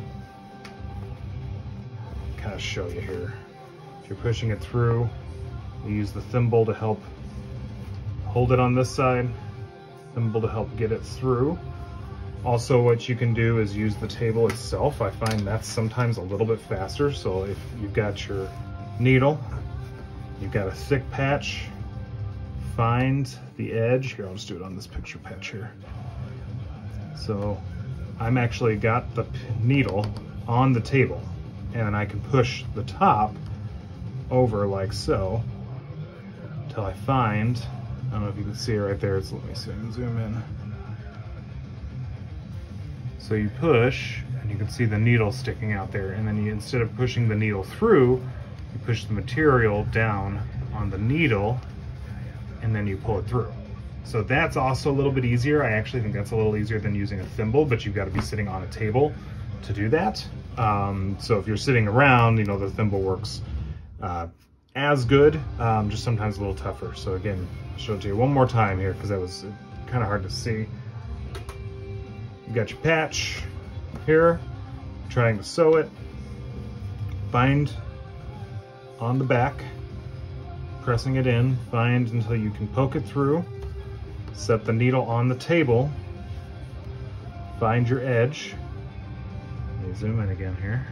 kind of show you here. If you're pushing it through, you use the thimble to help hold it on this side, thimble to help get it through. Also, what you can do is use the table itself. I find that's sometimes a little bit faster. So if you've got your needle, you've got a thick patch, find the edge. Here, I'll just do it on this picture patch here. So I'm actually got the needle on the table, and I can push the top over like so until I find, I don't know if you can see it right there. It's, let me see, I can zoom in. So you push, and you can see the needle sticking out there, and then you, instead of pushing the needle through, you push the material down on the needle, and then you pull it through. So that's also a little bit easier. I actually think that's a little easier than using a thimble, but you've got to be sitting on a table to do that. Um, so if you're sitting around, you know, the thimble works uh, as good, um, just sometimes a little tougher. So again, I'll show it to you one more time here because that was kind of hard to see. You got your patch here, trying to sew it, bind on the back, pressing it in, bind until you can poke it through, set the needle on the table, find your edge. Let me zoom in again here.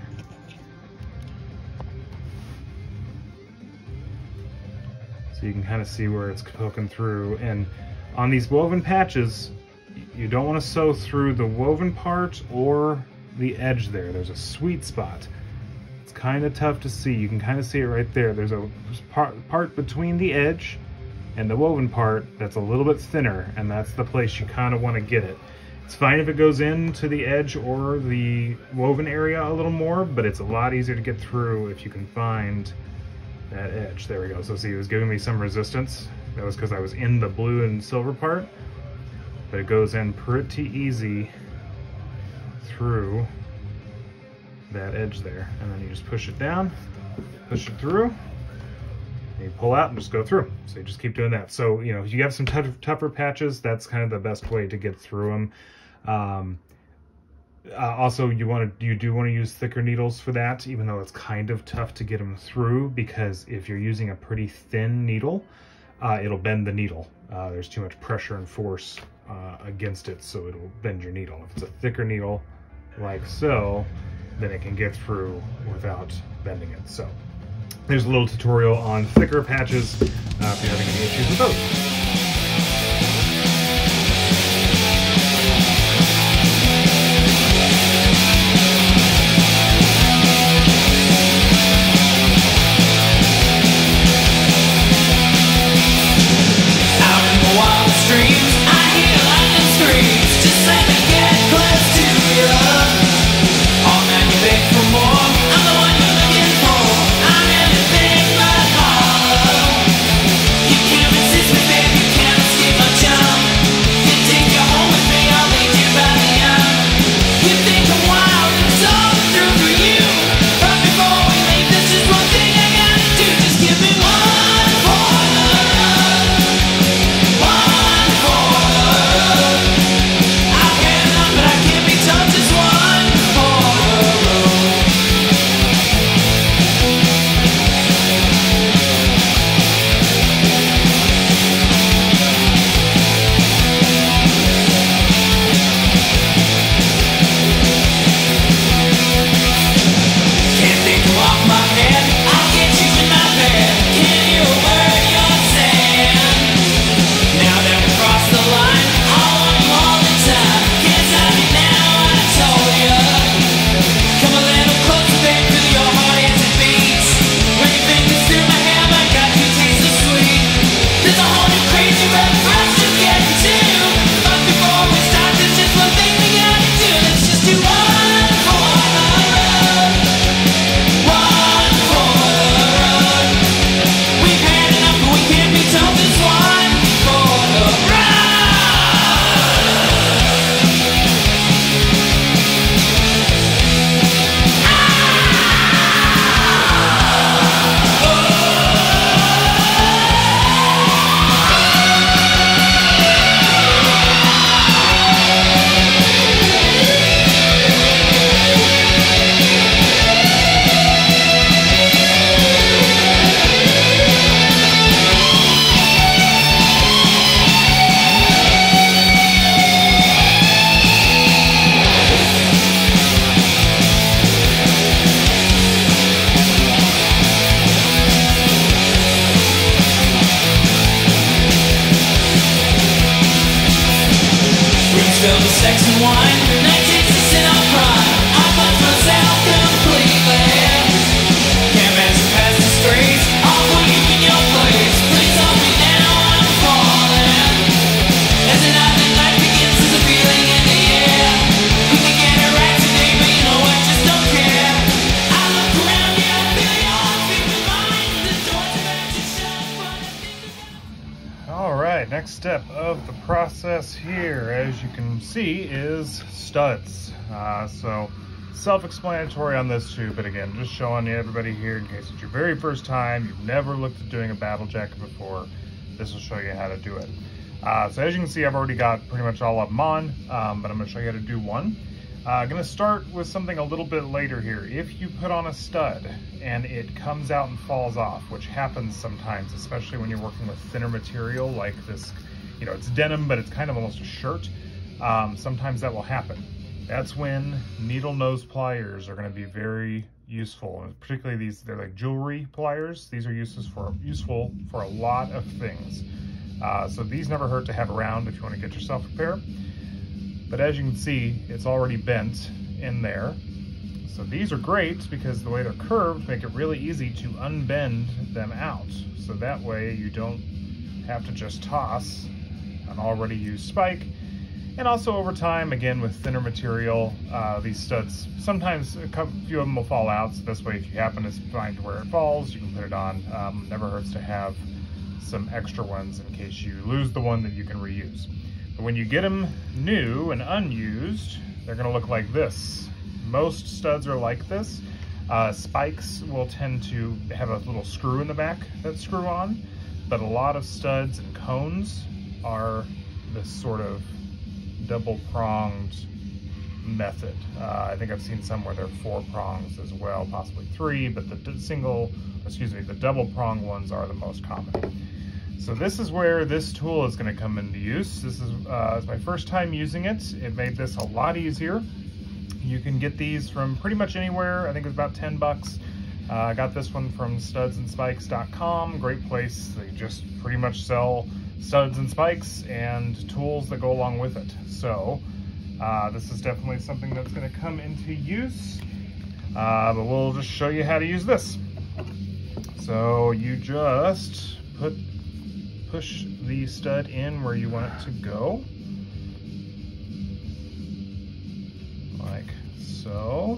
So you can kind of see where it's poking through. And on these woven patches, you don't want to sew through the woven part or the edge there. There's a sweet spot. It's kind of tough to see. You can kind of see it right there. There's a part, part between the edge and the woven part that's a little bit thinner, and that's the place you kind of want to get it. It's fine if it goes into the edge or the woven area a little more, but it's a lot easier to get through if you can find that edge. There we go. So see, it was giving me some resistance. That was because I was in the blue and silver part, but it goes in pretty easy through that edge there. And then you just push it down, push it through, and you pull out and just go through. So you just keep doing that. So, you know, if you have some tough, tougher patches, that's kind of the best way to get through them. Um, Uh, also, you want to you do want to use thicker needles for that, even though it's kind of tough to get them through, because if you're using a pretty thin needle, uh, it'll bend the needle. Uh, there's too much pressure and force uh, against it, so it'll bend your needle. If it's a thicker needle, like so, then it can get through without bending it. So there's a little tutorial on thicker patches uh, if you're having any issues with those. Next step of the process here, as you can see, is studs. Uh, so self-explanatory on this too, but again, just showing everybody here in case it's your very first time, you've never looked at doing a battle jacket before, this will show you how to do it. Uh, so as you can see, I've already got pretty much all of them on, um, but I'm going to show you how to do one. I'm uh, going to start with something a little bit later here. If you put on a stud and it comes out and falls off, which happens sometimes, especially when you're working with thinner material like this, you know, it's denim, but it's kind of almost a shirt. Um, sometimes that will happen. That's when needle nose pliers are going to be very useful, and particularly these, they're like jewelry pliers. These are useless for, useful for a lot of things. Uh, so these never hurt to have around if you want to get yourself a pair. But as you can see, it's already bent in there. So these are great because the way they're curved make it really easy to unbend them out. So that way you don't have to just toss an already used spike. And also over time, again, with thinner material, uh, these studs, sometimes a couple, few of them will fall out. So this way, if you happen to find where it falls, you can put it on. Um, never hurts to have some extra ones in case you lose the one that you can reuse. But when you get them new and unused, they're gonna look like this. Most studs are like this. Uh, spikes will tend to have a little screw in the back that screw on, but a lot of studs and cones are this sort of double-pronged method. Uh, I think I've seen some where there are four prongs as well, possibly three, but the d- single, excuse me, the double prong ones are the most common. So this is where this tool is going to come into use. This is uh, it's my first time using it. It made this a lot easier. You can get these from pretty much anywhere. I think it's about ten bucks. Uh, I got this one from studs and spikes dot com. Great place. They just pretty much sell studs and spikes and tools that go along with it. So uh, this is definitely something that's going to come into use. Uh, but we'll just show you how to use this. So you just put push the stud in where you want it to go, like so,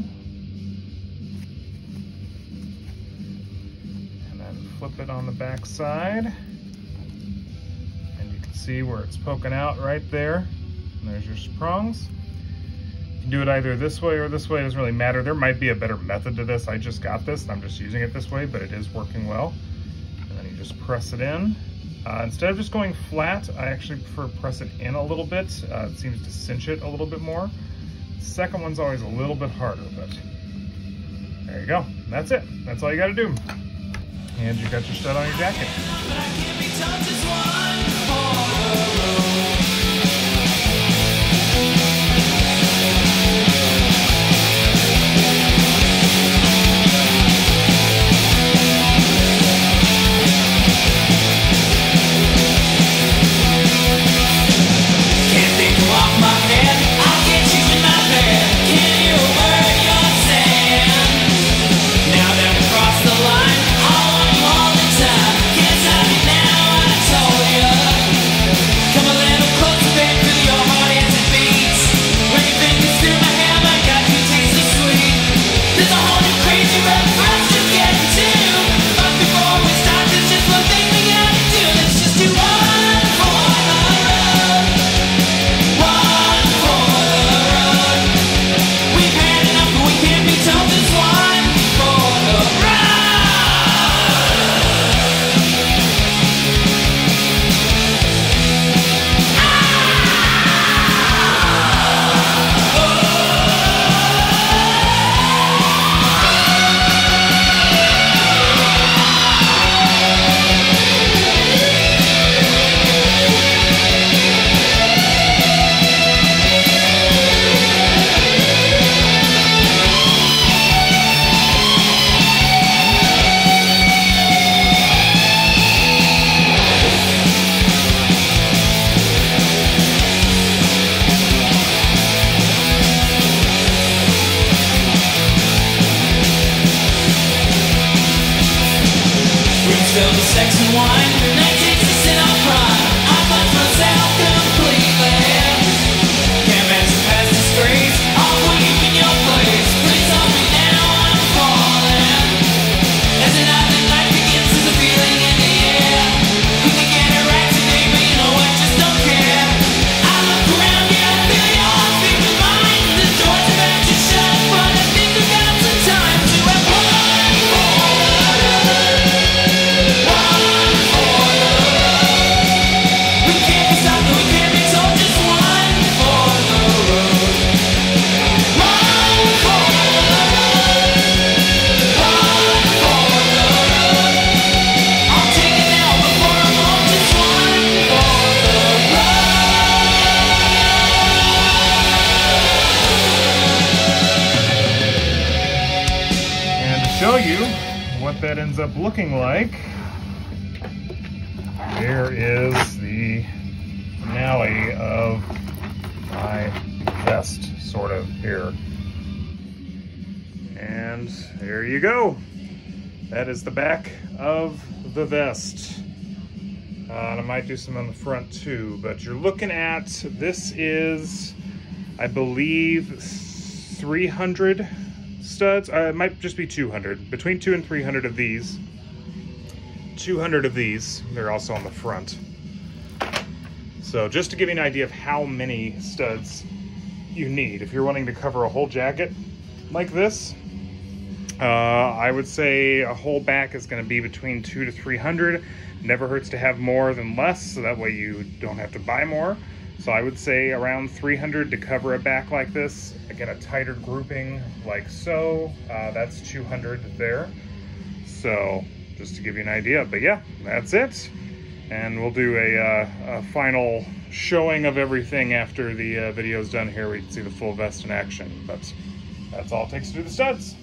and then flip it on the back side, and you can see where it's poking out right there, and there's your prongs. You can do it either this way or this way, it doesn't really matter. There might be a better method to this. I just got this, and I'm just using it this way, but it is working well. And then you just press it in. Uh, instead of just going flat, I actually prefer press it in a little bit. Uh, it seems to cinch it a little bit more. The second one's always a little bit harder, but there you go. That's it. That's all you gotta do. And you got your stud on your jacket. Filled with sex and wine, night takes us in our prime. I find myself completely. Can't answer past disgrace. I'll put you in your place. Please hold me now, I'm falling. As the night and night begins, there's a feeling in the air. We can get it right today, but you know what? Just don't care. I look around, yeah, I feel your heart beat with mine. The door's about to shut, but I think we've got some time to have one for the road. Show you what that ends up looking like. There is the finale of my vest, sort of, here. And there you go. That is the back of the vest. Uh, and I might do some on the front too, but you're looking at, this is, I believe, three hundred studs. Uh, it might just be two hundred. Between two and three hundred of these. two hundred of these. They're also on the front. So just to give you an idea of how many studs you need, if you're wanting to cover a whole jacket like this, uh, I would say a whole back is going to be between two to three hundred. Never hurts to have more than less, so that way you don't have to buy more. So I would say around three hundred to cover a back like this. Again, a tighter grouping like so, uh, that's two hundred there. So just to give you an idea, but yeah, that's it. And we'll do a, uh, a final showing of everything after the uh, video's done here. We can see the full vest in action, but that's all it takes to do the studs.